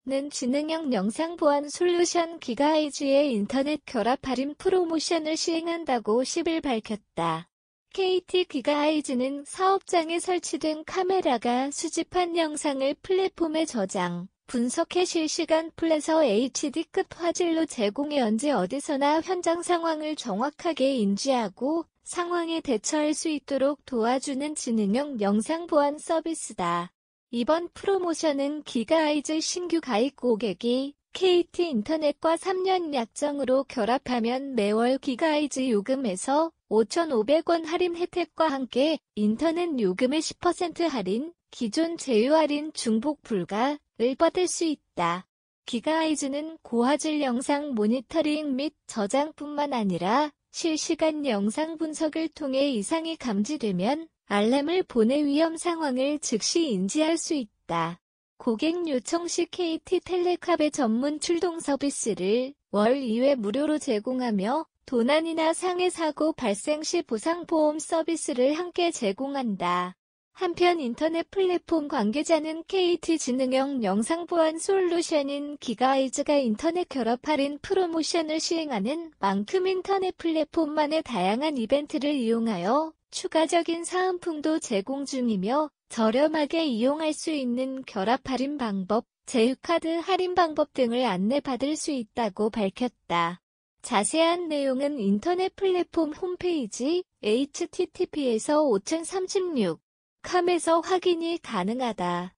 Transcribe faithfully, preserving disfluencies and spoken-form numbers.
는 지능형 영상 보안 솔루션 기가아이즈의 인터넷 결합 할인 프로모션을 시행한다고 십일 밝혔다. 케이티 기가아이즈는 사업장에 설치된 카메라가 수집한 영상을 플랫폼에 저장, 분석해 실시간 플래서 에이치디급 화질로 제공해 언제 어디서나 현장 상황을 정확하게 인지하고 상황에 대처할 수 있도록 도와주는 지능형 영상 보안 서비스다. 이번 프로모션은 기가아이즈 신규 가입 고객이 케이티 인터넷과 삼 년 약정으로 결합하면 매월 기가아이즈 요금에서 오천오백 원 할인 혜택과 함께 인터넷 요금의 십 퍼센트 할인, 기존 제휴 할인 중복 불가를 받을 수 있다. 기가아이즈는 고화질 영상 모니터링 및 저장뿐만 아니라 실시간 영상 분석을 통해 이상이 감지되면 알람을 보내 위험 상황을 즉시 인지할 수 있다. 고객 요청 시 케이티텔레캅의 전문 출동 서비스를 월 이 회 무료로 제공하며 도난이나 상해 사고 발생 시 보상보험 서비스를 함께 제공한다. 한편 인터넷 플랫폼 관계자는 케이티 지능형 영상보안 솔루션인 기가아이즈가 인터넷 결합 할인 프로모션을 시행하는 만큼 인터넷 플랫폼만의 다양한 이벤트를 이용하여 추가적인 사은품도 제공 중이며 저렴하게 이용할 수 있는 결합 할인 방법, 제휴카드 할인 방법 등을 안내받을 수 있다고 밝혔다. 자세한 내용은 인터넷 플랫폼 홈페이지 에이치티티피에서 오천삼십육 컴에서 확인이 가능하다.